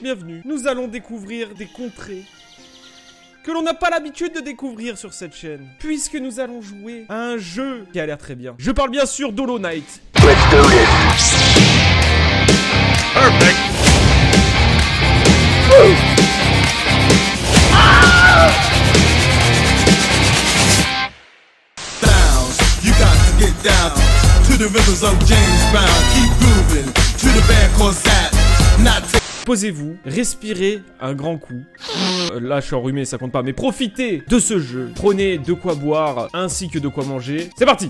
bienvenue. Nous allons découvrir des contrées que l'on n'a pas l'habitude de découvrir sur cette chaîne, puisque nous allons jouer à un jeu qui a l'air très bien. Je parle bien sûr d'Hollow Knight. Let's do this. Perfect. Woo. You got to get down to the rhythms of James Brown. Keep grooving to the band called Zap. Not Posez-vous, respirez un grand coup. Là, je suis enrhumé, ça compte pas. Mais profitez de ce jeu. Prenez de quoi boire ainsi que de quoi manger. C'est parti!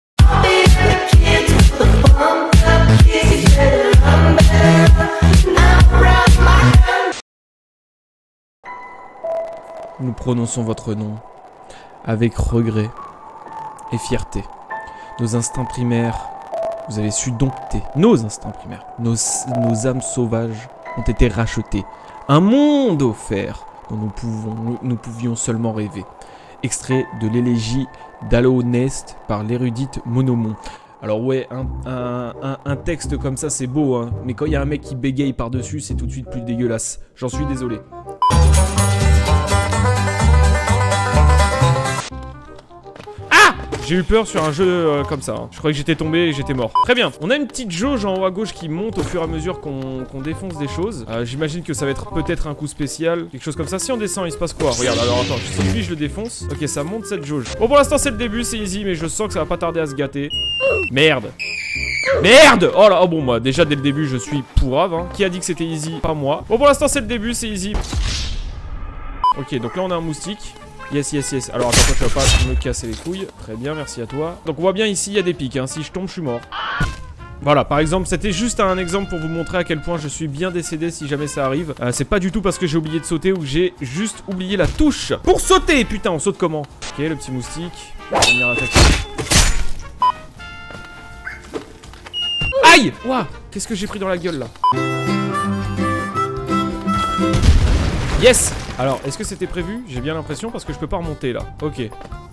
Nous prononçons votre nom avec regret et fierté. Nos instincts primaires, vous avez su dompter. Nos instincts primaires, nos âmes sauvages ont été rachetés. Un monde offert dont nous pouvions seulement rêver. Extrait de l'élégie d'Hollow Knight par l'érudite Monomon. Alors ouais, un texte comme ça c'est beau, hein, mais quand il y a un mec qui bégaye par-dessus, c'est tout de suite plus dégueulasse. J'en suis désolé. J'ai eu peur sur un jeu comme ça, hein. Je croyais que j'étais tombé et j'étais mort. Très bien, on a une petite jauge en haut à gauche qui monte au fur et à mesure qu'on défonce des choses. J'imagine que ça va être peut-être un coup spécial, quelque chose comme ça. Si on descend, il se passe quoi? Regarde, alors attends, si lui je le défonce. Ok, ça monte cette jauge. Bon, pour l'instant c'est le début, c'est easy, mais je sens que ça va pas tarder à se gâter. Merde. Merde! Oh là, oh bon, moi déjà dès le début je suis pourrave, hein. Qui a dit que c'était easy? Pas moi. Bon, pour l'instant c'est le début, c'est easy. Ok, donc là on a un moustique. Yes, yes, yes. Alors attends, toi tu vas pas me casser les couilles. Très bien, merci à toi. Donc on voit bien ici, il y a des pics, hein. Si je tombe, je suis mort. Voilà, par exemple, c'était juste un exemple pour vous montrer à quel point je suis bien décédé si jamais ça arrive. C'est pas du tout parce que j'ai oublié de sauter ou que j'ai juste oublié la touche pour sauter. Putain, on saute comment? Ok, le petit moustique. On va venir attaquer. Aïe! Ouah! Qu'est-ce que j'ai pris dans la gueule là? Yes! Alors, est-ce que c'était prévu? J'ai bien l'impression parce que je peux pas remonter là. Ok.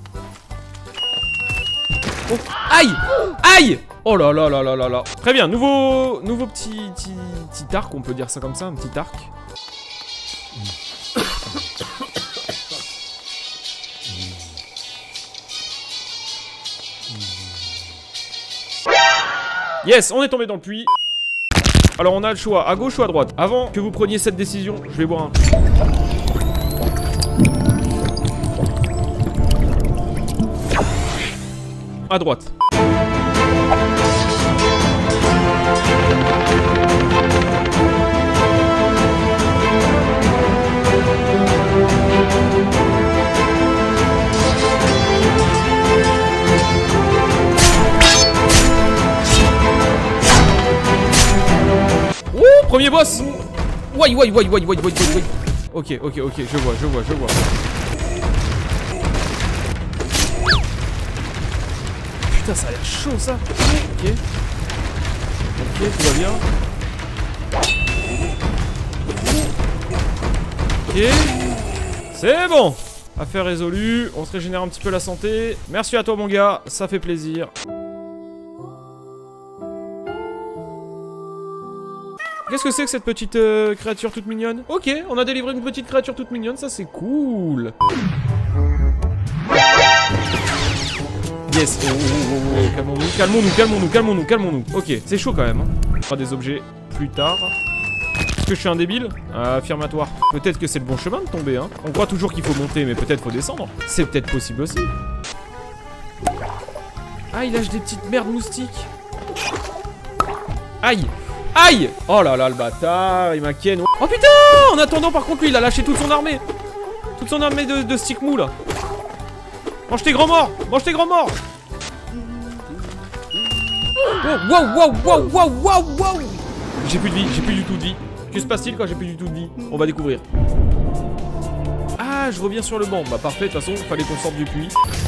Oh. Aïe! Aïe! Oh là là là là là là. Très bien, nouveau petit arc, on peut dire ça comme ça, un petit arc. Yes, on est tombé dans le puits. Alors on a le choix, à gauche ou à droite. Avant que vous preniez cette décision, je vais boire un... À droite. Ouh, premier boss. Ouais. Ok, je vois. Putain, ça a l'air chaud ça. Ok, tout va bien. Ok, c'est bon. Affaire résolue, on se régénère un petit peu la santé. Merci à toi mon gars, ça fait plaisir. Qu'est-ce que c'est que cette petite créature toute mignonne? Ok, on a délivré une petite créature toute mignonne, ça c'est cool. Yes, calmons-nous. Ok, c'est chaud quand même, hein. On fera des objets plus tard. Est-ce que je suis un débile? Affirmatoire. Peut-être que c'est le bon chemin de tomber, hein. On croit toujours qu'il faut monter, mais peut-être faut descendre. C'est peut-être possible aussi. Ah, il lâche des petites merdes moustiques. Aïe! Aïe! Oh là là, le bâtard, il m'a ken. Oh putain! En attendant, par contre, lui, il a lâché toute son armée. Toute son armée de stick mou, là. Mange tes grands morts! Mange tes grands morts! Wow! J'ai plus de vie, j'ai plus du tout de vie. Que se passe-t-il quand j'ai plus du tout de vie? On va découvrir. Ah, je reviens sur le banc. Bah parfait, de toute façon, fallait qu'on sorte du puits.